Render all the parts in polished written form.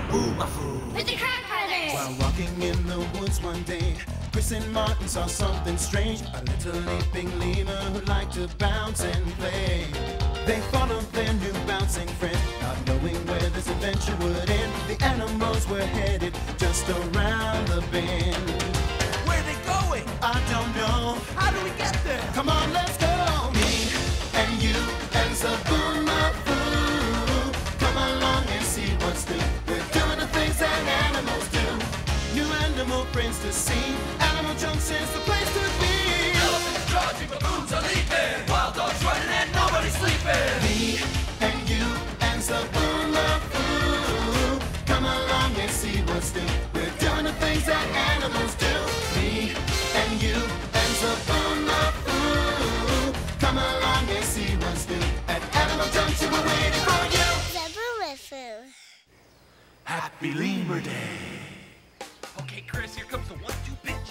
Zoboomafoo with the Kratt Brothers. While walking in the woods one day, Chris and Martin saw something strange. A little leaping lemur who liked to bounce and play. They followed their new bouncing friend, not knowing where this adventure would end. The animals were headed just around the bend. Where are they going? I don't know. How do we get there? Come on, let's go. Me and you and Zoboomafoo. Come along and see what's new. We're doing the things that animals do. New animal friends to see. Animal Junction's the place to be. Elephants charging, baboons are leaping. Wild dogs running and nobody's sleeping. Me and you and Zoboomafoo. Come along and see what's new. We're doing the things that animals do. Me and you and Zoboomafoo. Come along and see what's new. At Animal Junction, we're waiting for you. Zoboomafoo. Happy Lemur Day. Okay, Chris, here comes the 1-2 pitch.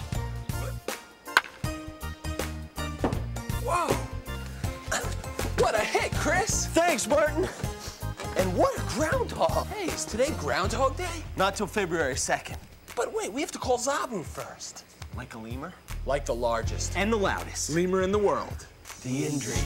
Whoa! What a hit, Chris! Thanks, Martin. And what a groundhog! Hey, is today Groundhog Day? Not till February 2nd. But wait, we have to call Zoboo first. Like a lemur? Like the largest And the loudest lemur in the world. the Indri.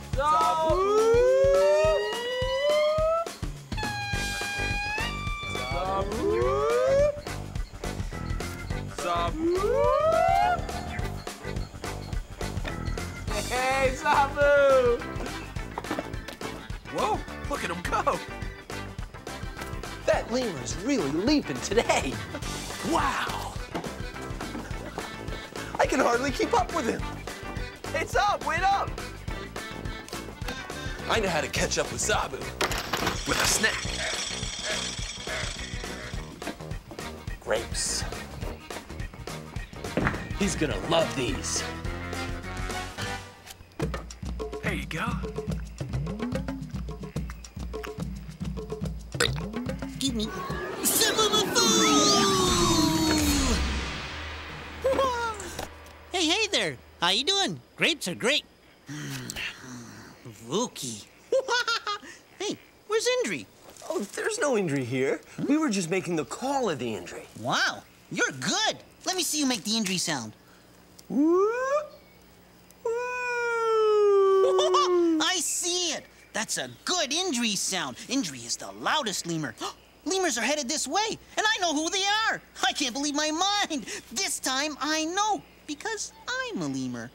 Hey, Zoboo! Whoa, look at him go. That lemur is really leaping today. Wow. I can hardly keep up with him. It's up, wait up! I know how to catch up with Zoboo. With a snack. Grapes. He's gonna love these. There you go. Excuse me. Zoboomafoo! Hey there. How you doing? Grapes are great. Vookie. Hey, where's Indri? Oh, there's no Indri here. We were just making the call of the Indri. Wow, you're good. Let me see you make the Indri sound. I see it. That's a good Indri sound. Indri is the loudest lemur. Lemurs are headed this way, and I know who they are. I can't believe my mind. This time I know, because I'm a lemur.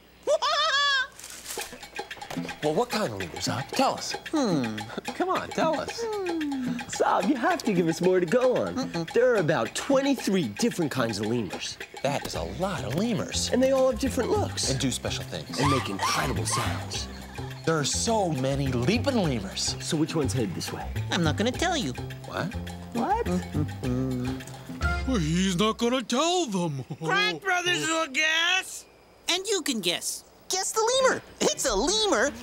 Well, what kind of lemurs, Zob? Tell us. Come on, tell us. Zob, you have to give us more to go on. There are about 23 different kinds of lemurs. That is a lot of lemurs. And they all have different looks. And do special things. And make incredible sounds. There are so many leaping lemurs. So which one's headed this way? I'm not gonna tell you. What? What? Well, he's not gonna tell them. Kratt Brothers will guess. And you can guess. Guess the lemur. It's a lemur.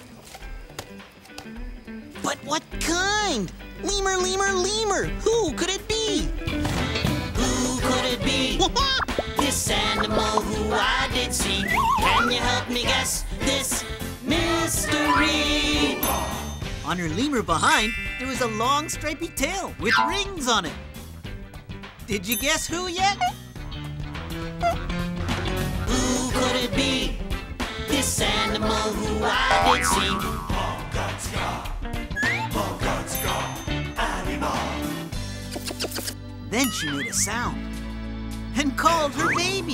But what kind? Lemur, lemur, lemur. Who could it be? Who could it be? This animal who I did see. Can you help me guess this mystery? On her lemur behind, there was a long stripy tail with rings on it. Did you guess who yet? Who could it be? This animal who I did see. Then she made a sound and called her baby.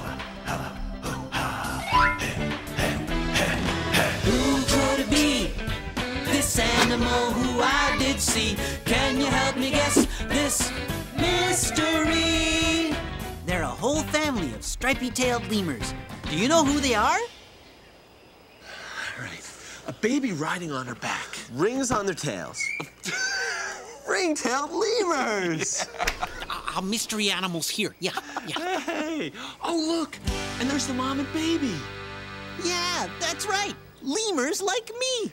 Who could it be? This animal who I did see. Can you help me guess this mystery? They're a whole family of stripy-tailed lemurs. Do you know who they are? Right. A baby riding on her back. Rings on their tails. Ring-tailed lemurs! Mystery animals here. Yeah. Hey! Oh, look! And there's the mom and baby. Yeah, that's right. Lemurs like me.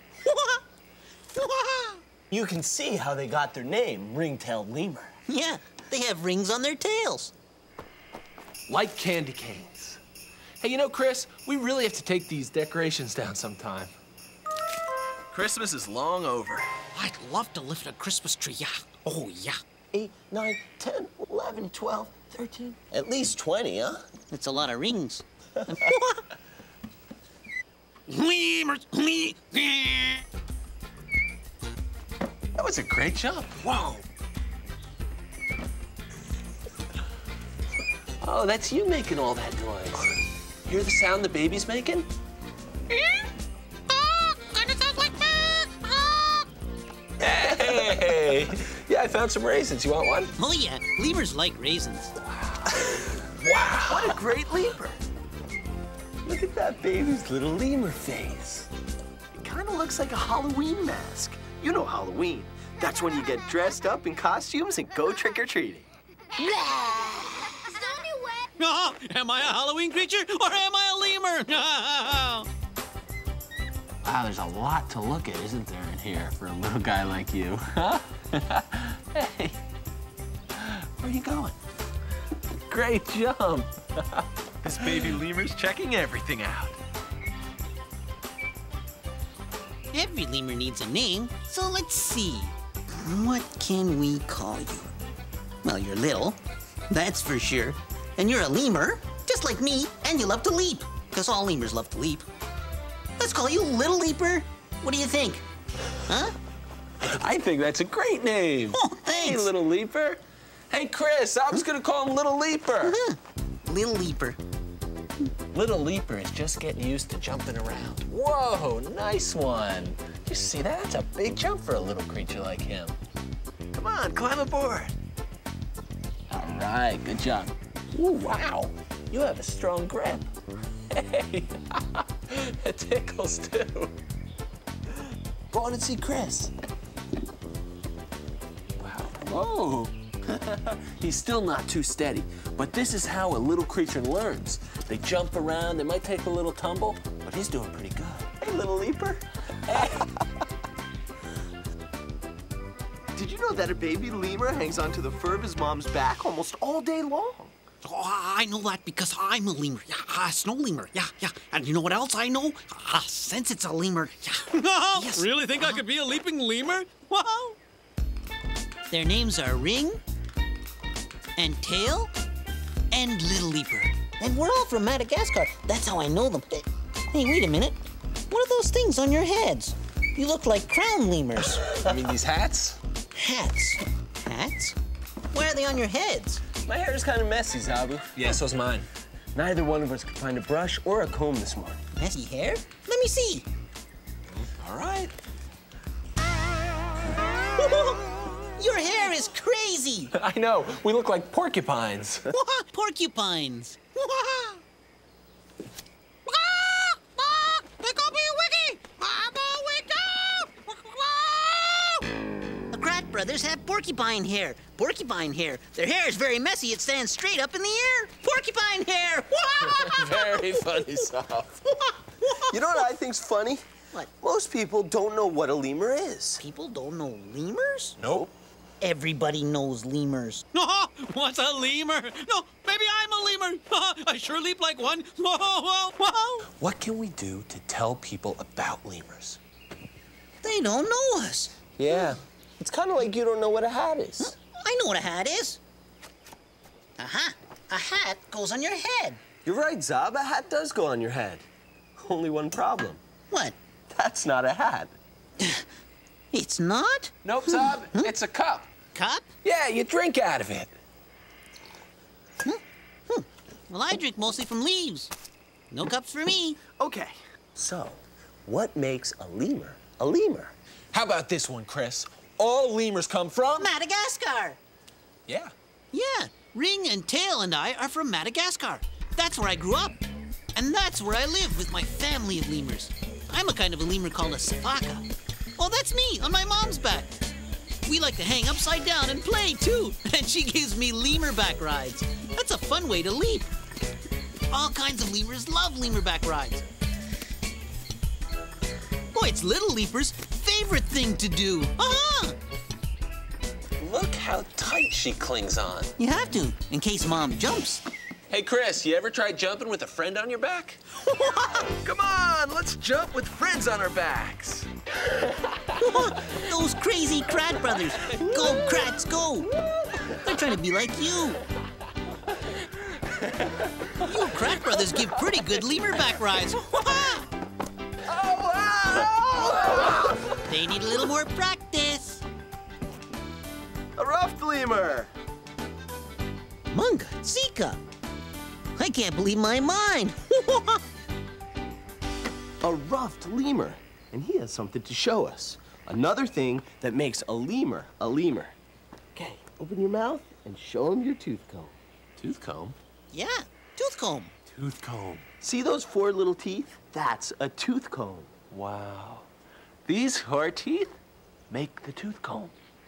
You can see how they got their name, ring-tailed lemur. Yeah, they have rings on their tails. Like candy canes. Hey, you know, Chris, we really have to take these decorations down sometime. Christmas is long over. I'd love to lift a Christmas tree, yeah. Oh, yeah. 8, 9, 10, 11, 12, 13. At least 20, huh? That's a lot of rings. Lemurs. That was a great jump. Whoa. Oh, that's you making all that noise. Hear the sound the baby's making? Kind of sounds like me. Hey! Yeah, I found some raisins. You want one? Oh, yeah. Lemurs like raisins. Wow, what a great lemur. Look at that baby's little lemur face. It kind of looks like a Halloween mask. You know Halloween. That's when you get dressed up in costumes and go trick-or-treating. Oh, am I a Halloween creature or am I a lemur? No. Wow, there's a lot to look at, isn't there, in here for a little guy like you? Huh? Hey, where are you going? Great jump. This baby lemur's checking everything out. Every lemur needs a name, so let's see. What can we call you? Well, you're little, that's for sure. And you're a lemur, just like me, and you love to leap, because all lemurs love to leap. Let's call you Little Leaper. What do you think? Huh? I think that's a great name. Oh, thanks. Hey, Little Leaper. Hey, Chris, I was gonna call him Little Leaper. Little Leaper. Little Leaper is just getting used to jumping around. Whoa, nice one. You see that? That's a big jump for a little creature like him. Come on, climb aboard. All right, good job. Ooh, wow, you have a strong grip. Hey, it tickles too. Go on and see Chris. Wow, whoa. He's still not too steady, but this is how a little creature learns. They jump around, they might take a little tumble, but he's doing pretty good. Hey, Little Leaper. Hey. Did you know that a baby lemur hangs onto the fur of his mom's back almost all day long? Oh, I know that because I'm a lemur. Yeah, a snow lemur. Yeah. And you know what else I know? Since it's a lemur. Yeah. Yes. Really think I could be a leaping lemur? Wow. Their names are Ring and Tail and Little Leaper. And we're all from Madagascar. That's how I know them. Hey, wait a minute. What are those things on your heads? You look like crown lemurs. I mean, these hats? Hats? Hats? Why are they on your heads? My hair is kind of messy, Zoboo. Yeah, so's mine. Neither one of us could find a brush or a comb this morning. Messy hair? Let me see. All right. Your hair is crazy. I know, we look like porcupines. Porcupines. They call me Wiggy. I'm a The Kratt Brothers have porcupine hair. Porcupine hair. Their hair is very messy. It stands straight up in the air. Porcupine hair. Very funny stuff. You know what I think's funny? What? Most people don't know what a lemur is. People don't know lemurs? Nope. Everybody knows lemurs. What's a lemur? No, maybe I'm a lemur. I sure leap like one. What can we do to tell people about lemurs? They don't know us. Yeah, it's kind of like you don't know what a hat is. I know what a hat is. Aha! A hat goes on your head. You're right, Zob. A hat does go on your head. Only one problem. What? That's not a hat. It's not? Nope, Zob, it's a cup. Cup? Yeah, you drink out of it. Well, I drink mostly from leaves. No cups for me. Okay. So, what makes a lemur a lemur? How about this one, Chris? All lemurs come from... Madagascar. Yeah. Yeah, Ring and Tail and I are from Madagascar. That's where I grew up. And that's where I live with my family of lemurs. I'm a kind of a lemur called a savaka. Oh, that's me on my mom's back. We like to hang upside down and play, too. And she gives me lemur back rides. That's a fun way to leap. All kinds of lemurs love lemur back rides. Boy, it's Little Leaper's favorite thing to do. Uh-huh. Look how tight she clings on. You have to, in case Mom jumps. Hey, Chris, you ever tried jumping with a friend on your back? Come on, let's jump with friends on our backs. Those crazy Kratt Brothers. Go, Kratts, go. trying to be like you. You Kratt Brothers give pretty good lemur back rides. They need a little more practice. A ruffed lemur. Munga, Zika. I can't believe my mind. A ruffed lemur. And he has something to show us. Another thing that makes a lemur a lemur. Okay, open your mouth and show him your tooth comb. Tooth comb? Yeah, tooth comb. Tooth comb. See those 4 little teeth? That's a tooth comb. Wow. These 4 teeth make the tooth comb.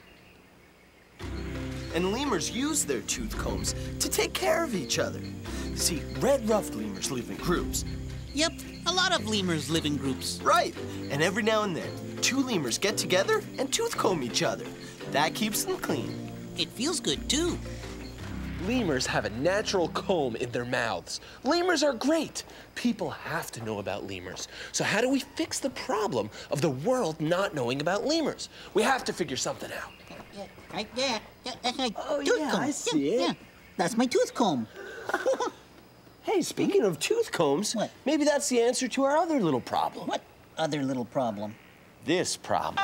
And lemurs use their tooth combs to take care of each other. See, red ruffed lemurs live in groups. Yep, a lot of lemurs live in groups. Right, and every now and then, 2 lemurs get together and tooth comb each other. That keeps them clean. It feels good, too. Lemurs have a natural comb in their mouths. Lemurs are great. People have to know about lemurs. So how do we fix the problem of the world not knowing about lemurs? We have to figure something out. Yeah, right there. Yeah, that's my Oh, tooth yeah, comb. I see it. Yeah, that's my tooth comb. Hey, speaking of tooth combs, What? maybe that's the answer to our other little problem. What other little problem? This problem.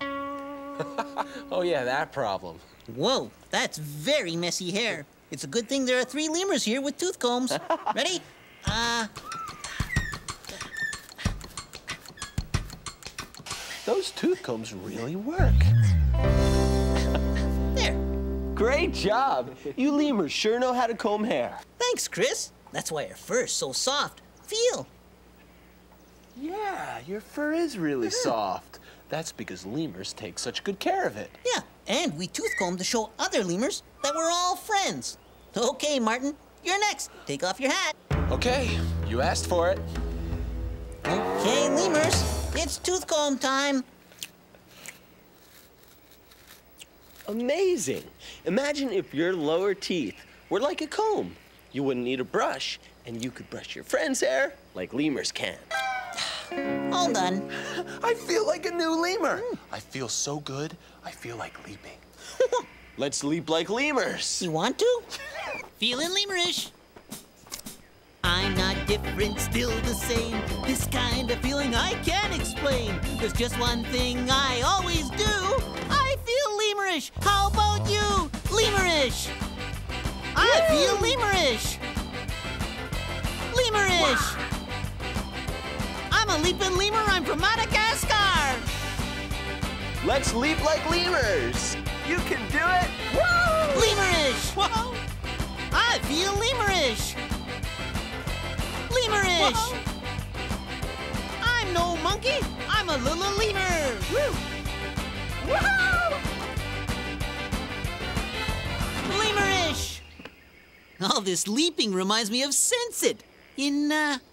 Oh yeah, that problem. Whoa, that's very messy hair. It's a good thing there are 3 lemurs here with tooth combs. Ready? Those tooth combs really work. There. Great job. You lemurs sure know how to comb hair. Thanks, Chris. That's why our fur is so soft. Feel. Yeah, your fur is really soft. That's because lemurs take such good care of it. Yeah, and we tooth comb to show other lemurs that we're all friends. Okay, Martin, you're next. Take off your hat. Okay, you asked for it. Okay, lemurs, it's tooth comb time. Amazing. Imagine if your lower teeth were like a comb. You wouldn't need a brush, and you could brush your friend's hair like lemurs can. All done. I feel like a new lemur. I feel so good, I feel like leaping. Let's leap like lemurs. You want to? Feeling lemurish. I'm not different, still the same. This kind of feeling I can't explain. There's just one thing I always do. I feel lemurish. How about you? Lemurish. I feel lemurish. Lemurish. I'm a leaping lemur. I'm from Madagascar. Let's leap like lemurs. You can do it. Woo! Lemurish. Whoa. I feel lemurish. Lemurish. Whoa. I'm no monkey. I'm a little lemur. Woo. Woohoo! Lemurish. All this leaping reminds me of Sense-It in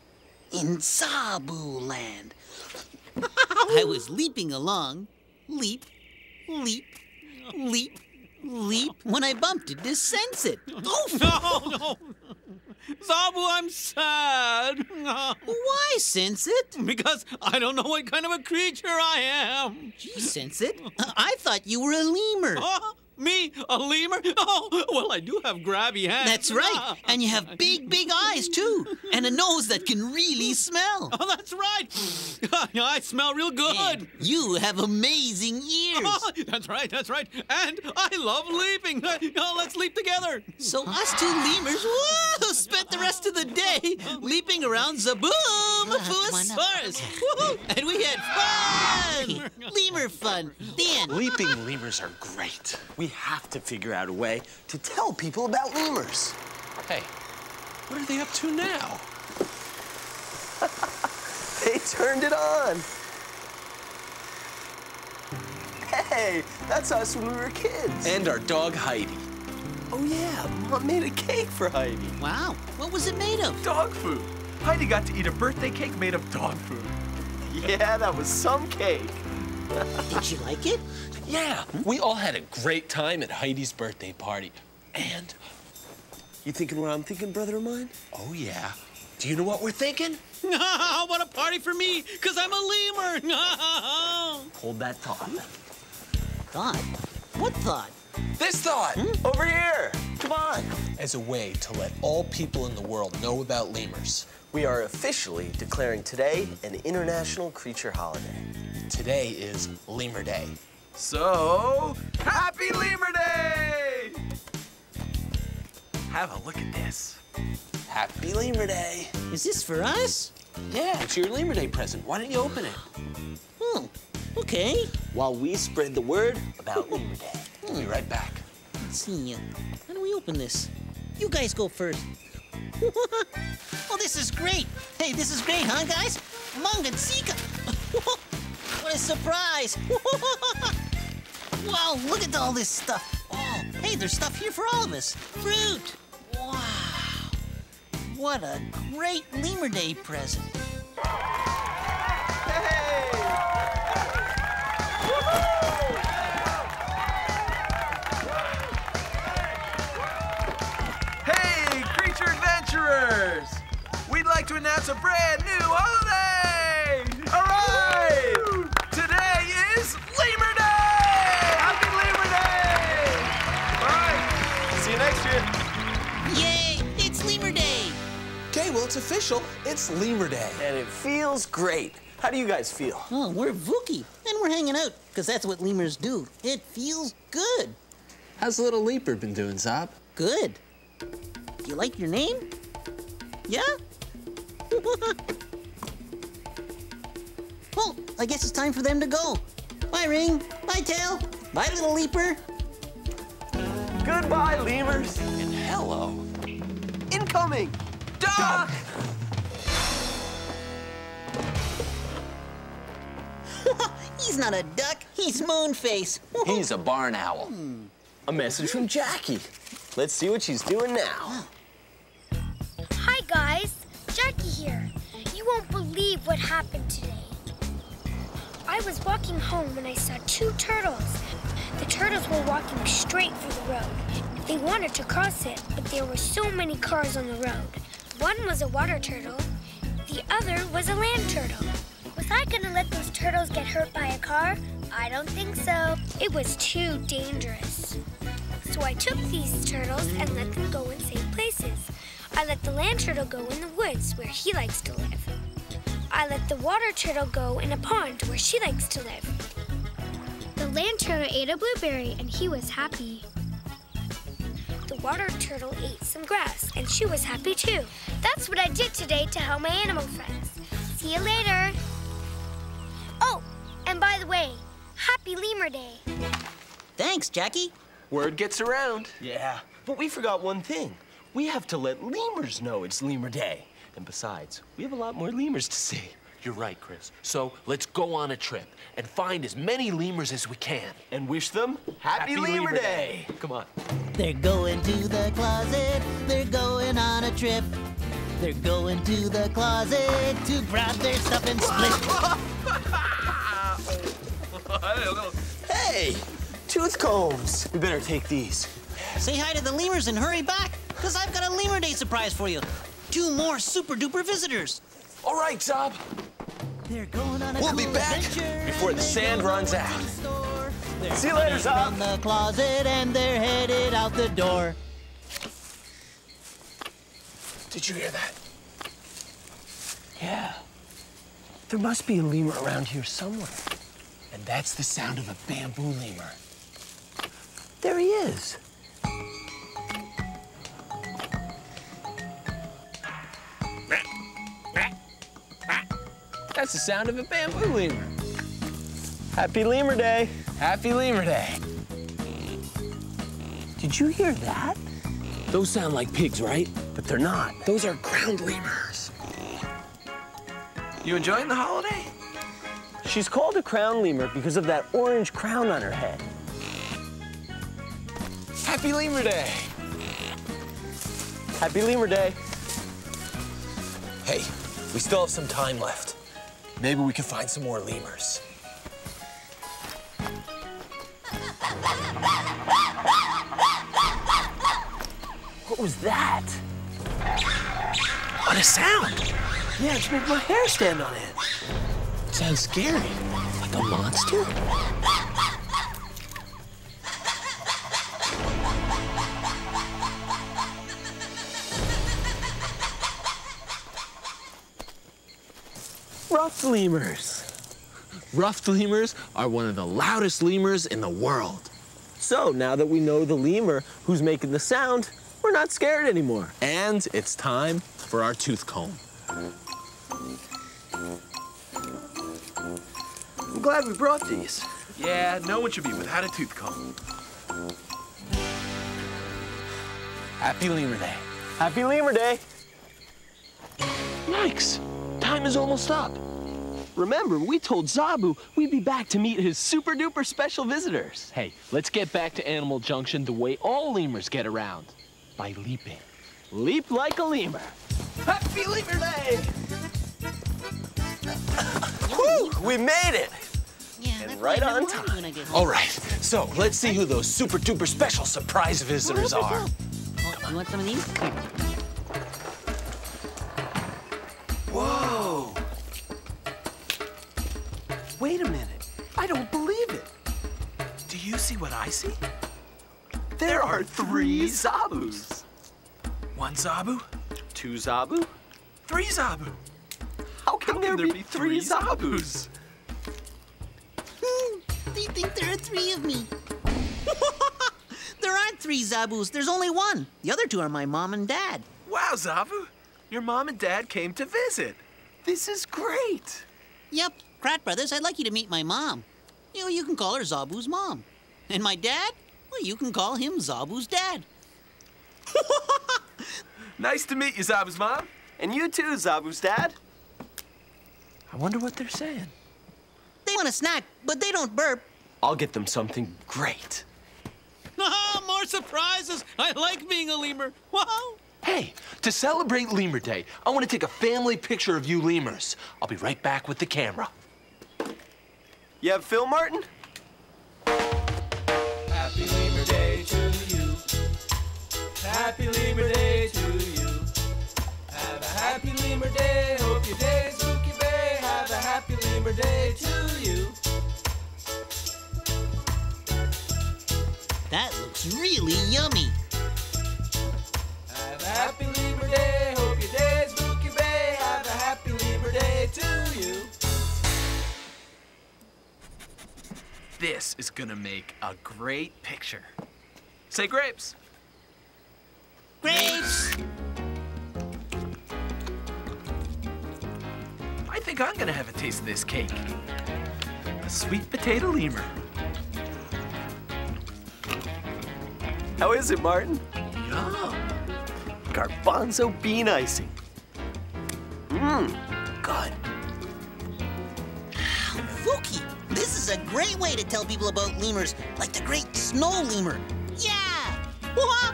Zoboo land. I was leaping along, leap, leap, leap, leap, when I bumped into Sense-It. Oof! No. Zoboo, I'm sad. Why, Sense-It? Because I don't know what kind of a creature I am. Gee, Sense-It, I thought you were a lemur. Huh? Me? A lemur? Oh, well, I do have grabby hands. That's right. And you have big, big eyes, too. And a nose that can really smell. Oh, that's right. I smell real good. And you have amazing ears. Oh, that's right, that's right. And I love leaping. Oh, let's leap together. So us 2 lemurs, woo, spent the rest of the day leaping around Zoboomafoo forest. Woo, and we had fun. Lemur fun. The end. Leaping lemurs are great. We have to figure out a way to tell people about lemurs. Hey, what are they up to now? They turned it on. Hey, that's us when we were kids. And our dog Heidi. Oh yeah, Mom made a cake for Heidi. Wow, what was it made of? Dog food. Heidi got to eat a birthday cake made of dog food. Yeah, that was some cake. Did you like it? Yeah, we all had a great time at Heidi's birthday party. And, You thinking what I'm thinking, brother of mine? oh yeah, do you know what we're thinking? How about a party for me? Because I'm a lemur. Hold that thought. Thought? What thought? This thought! Over here! Come on! As a way to let all people in the world know about lemurs. We are officially declaring today an international creature holiday. Today is Lemur Day. So, happy Lemur Day! Have a look at this. Happy Lemur Day. Is this for us? Yeah, it's your Lemur Day present. Why don't you open it? Oh, okay. While we spread the word about Lemur Day. We'll be right back. Let's see. How do we open this? You guys go first. Oh, this is great. Hey, this is great, huh, guys? Manga Zika. What a surprise. Wow, look at all this stuff. Oh, hey, there's stuff here for all of us. Fruit. Wow. What a great Lemur Day present. Hey, creature adventurers! We'd like to announce a brand new holiday! All right! Today is Lemur Day! Happy Lemur Day! All right, see you next year. Yay, it's Lemur Day. Okay, well, it's official. It's Lemur Day. And it feels great. How do you guys feel? Oh, we're Vookie, and we're hanging out, because that's what lemurs do. It feels good. How's little Leaper been doing, Zob? Good. Do you like your name? Yeah? Well, I guess it's time for them to go. Bye, Ring. Bye, Tail. Bye, little Leaper. Goodbye, lemurs. And hello. Incoming! Duck! He's not a duck. He's Moonface. He's a barn owl. A message from Jackie. Let's see what she's doing now. Hi, guys. Jackie here. You won't believe what happened today. I was walking home when I saw two turtles. The turtles were walking straight for the road. They wanted to cross it, but there were so many cars on the road. One was a water turtle. The other was a land turtle. Was I gonna let those turtles get hurt by a car? I don't think so. It was too dangerous. So I took these turtles and let them go in safe places. I let the land turtle go in the woods where he likes to live. I let the water turtle go in a pond where she likes to live. The land turtle ate a blueberry and he was happy. The water turtle ate some grass and she was happy too. That's what I did today to help my animal friends. See you later. Oh, and by the way, happy Lemur Day. Thanks, Jackie. Word gets around. Yeah, but we forgot one thing. We have to let lemurs know it's Lemur Day. And besides, we have a lot more lemurs to see. You're right, Chris. So let's go on a trip and find as many lemurs as we can. And wish them Happy Lemur Day. Come on. They're going to the closet. They're going on a trip. They're going to the closet to grab their stuff and split. Hey, tooth combs. We better take these. Say hi to the lemurs and hurry back, because I've got a Lemur Day surprise for you. 2 more super-duper visitors. All right, Zob. They're going on a We'll be cool back adventure. before the They're sand going runs to out. the store. They're See you later, coming Zob. from the closet and they're headed out the door. Did you hear that? Yeah. There must be a lemur around here somewhere. And that's the sound of a bamboo lemur. There he is. That's the sound of a bamboo lemur. Happy Lemur Day. Happy Lemur Day. Did you hear that? Those sound like pigs, right? But they're not. Those are ground lemurs. You enjoying the holiday? She's called a crown lemur because of that orange crown on her head. Happy Lemur Day. Happy Lemur Day. Hey, we still have some time left. Maybe we can find some more lemurs. What was that? What a sound! Yeah, it's made my hair stand on end. Sounds scary. Like a monster? ruffed lemurs. Ruffed lemurs are one of the loudest lemurs in the world. So now that we know the lemur who's making the sound, we're not scared anymore. And it's time for our tooth comb. I'm glad we brought these. Yeah, no one should be without a tooth comb. Happy Lemur Day. Happy Lemur Day. Yikes, time is almost up. Remember, we told Zoboo we'd be back to meet his super duper special visitors. Hey, let's get back to Animal Junction the way all lemurs get around, by leaping. Leap like a lemur. Happy Lemur Day! Whew, we made it! Yeah, And right on time. when I get home. All right, so let's see who those super duper special surprise visitors are. Oh, you want some of these? Here. Whoa! Wait a minute. I don't believe it. Do you see what I see? There are 3 Zoboos. 1 Zoboo, 2 Zoboo? 3 Zoboo. How can there be 3 Zoboos? They think there are 3 of me. There aren't 3 Zoboos. There's only 1. The other 2 are my mom and dad. Wow, Zoboo. Your mom and dad came to visit. This is great. Yep, Kratt Brothers, I'd like you to meet my mom. You can call her Zoboo's mom. And my dad? Well, you can call him Zoboo's dad. Nice to meet you, Zoboo's mom. And you too, Zoboo's dad. I wonder what they're saying. They want a snack, but they don't burp. I'll get them something great. More surprises. I like being a lemur. Wow. Hey, to celebrate Lemur Day, I want to take a family picture of you lemurs. I'll be right back with the camera. You have Phil, Martin? Happy Lemur Day to you. Happy Lemur Day to you. Have a happy Lemur Day. Hope your day's Spooky Bay. Have a happy Lemur Day to you. That looks really yummy. Have a happy Lemur Day. Hope your day's Spooky Bay. Have a happy Lemur Day to you. This is gonna make a great picture. Say grapes. Grapes! I think I'm gonna have a taste of this cake. A sweet potato lemur. How is it, Martin? Yum. Garbanzo bean icing. Mmm, good. Fooky, this is a great way to tell people about lemurs, like the great snow lemur. Yeah! Wah!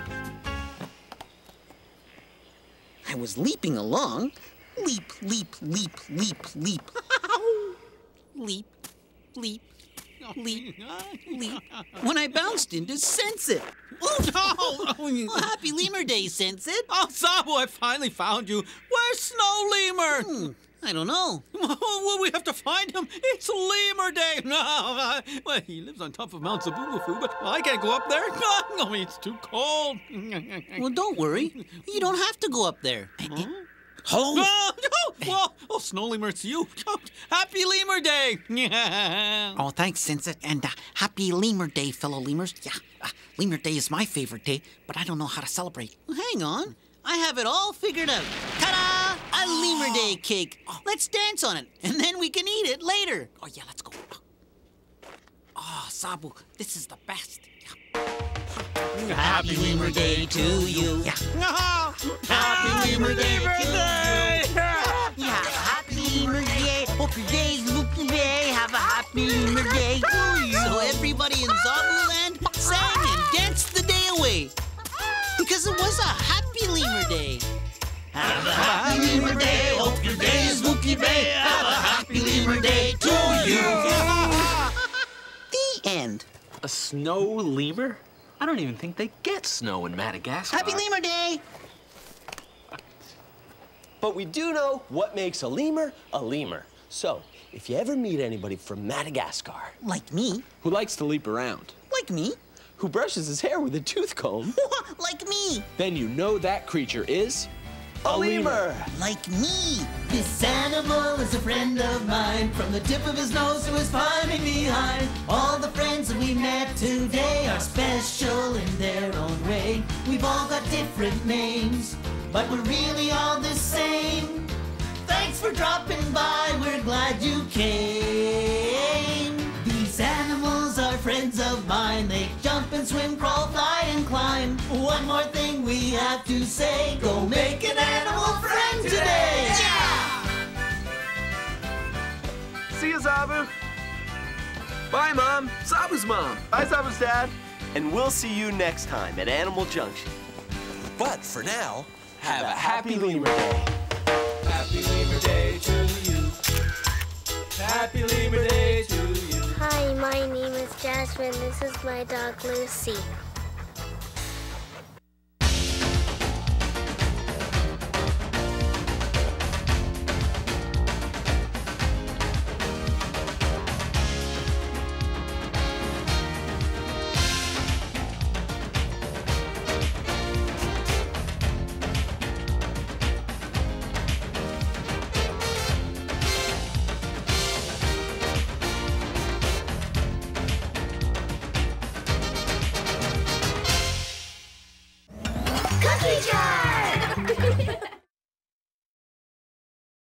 I was leaping along. Leap, leap, leap, leap, leap. Leap, leap, leap, leap. When I bounced into Sensit. Oh, Well, happy Lemur Day, Sensit. Oh, Zoboo, I finally found you. Where's Snow Lemur? I don't know. Well, we have to find him. It's Lemur Day. No, well, he lives on top of Mount Zoboomafoo, but I can't go up there. I mean, it's too cold. Well, don't worry. You don't have to go up there. Hello? Well, Snow Lemur, it's you. Happy Lemur Day. Oh, thanks, Sensit. And happy Lemur Day, fellow lemurs. Yeah, Lemur Day is my favorite day, but I don't know how to celebrate. Well, hang on. I have it all figured out. Ta-da! A Lemur Day cake. Let's dance on it, and then we can eat it later. Oh, yeah, let's go. Oh, Zoboo, this is the best. Happy Lemur Day to you. Yeah. Happy Lemur Day to you. Yeah, happy Lemur Day. Hope your day's Spooky Bay. Have a happy Lemur Day to you. So everybody in Zoboo Land sang and danced the day away. Because it was a happy Lemur Day. Have a happy Lemur Day. Hope your day's Spooky Bay. Have a happy Lemur Day to you. The end. A snow lemur? I don't even think they get snow in Madagascar. Happy Lemur Day. But we do know what makes a lemur a lemur. So, if you ever meet anybody from Madagascar Like me. who likes to leap around, Like me. who brushes his hair with a tooth comb, Like me. then you know that creature is A lemur! Like me. This animal is a friend of mine, from the tip of his nose to his climbing behind. All the friends that we met today are special in their own way. We've all got different names, but we're really all the same. Thanks for dropping by, we're glad you came. These animals are friends of mine. They jump and swim, crawl, fly and climb. One more thing we have to say, go make an animal friend today! Yeah! See you, Zoboo. Bye, Mom. Zoboo's mom. Bye, Zoboo's dad. And we'll see you next time at Animal Junction. But for now, have a happy Lemur Day. Happy Lemur Day to you. Happy Lemur Day to you. Hi, my name is Jasmine. This is my dog, Lucy.